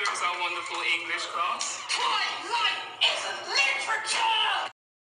here is our wonderful English class. Twilight is literature!